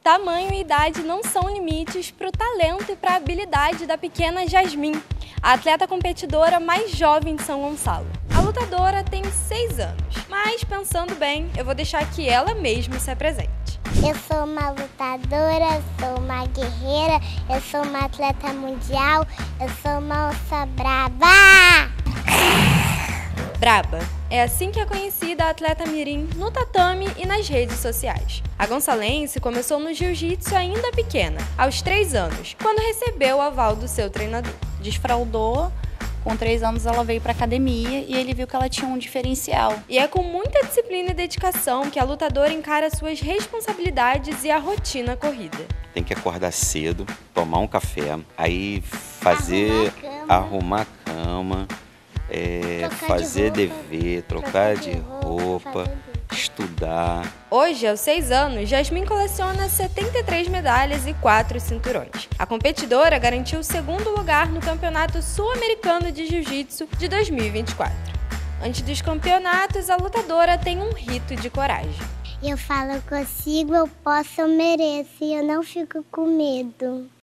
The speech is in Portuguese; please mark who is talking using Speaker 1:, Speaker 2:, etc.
Speaker 1: Tamanho e idade não são limites para o talento e para a habilidade da pequena Jasmin, a atleta competidora mais jovem de São Gonçalo. A lutadora tem 6 anos, mas pensando bem, eu vou deixar que ela mesma se apresente.
Speaker 2: Eu sou uma lutadora, sou uma guerreira, eu sou uma atleta mundial, eu sou uma onça braba!
Speaker 1: Braba. É assim que é conhecida a atleta mirim no tatame e nas redes sociais. A gonçalense começou no jiu-jitsu ainda pequena, aos 3 anos, quando recebeu o aval do seu treinador.
Speaker 3: Desfraldou, com 3 anos ela veio para academia e ele viu que ela tinha um diferencial.
Speaker 1: E é com muita disciplina e dedicação que a lutadora encara suas responsabilidades e a rotina corrida.
Speaker 4: Tem que acordar cedo, tomar um café, aí fazer, arrumar a cama, fazer dever, trocar de roupa, estudar.
Speaker 1: Hoje, aos 6 anos, Jasmin coleciona 73 medalhas e 4 cinturões. A competidora garantiu o 2º lugar no Campeonato Sul-Americano de Jiu-Jitsu de 2024. Antes dos campeonatos, a lutadora tem um rito de coragem.
Speaker 2: Eu falo, eu consigo, eu posso, eu mereço e eu não fico com medo.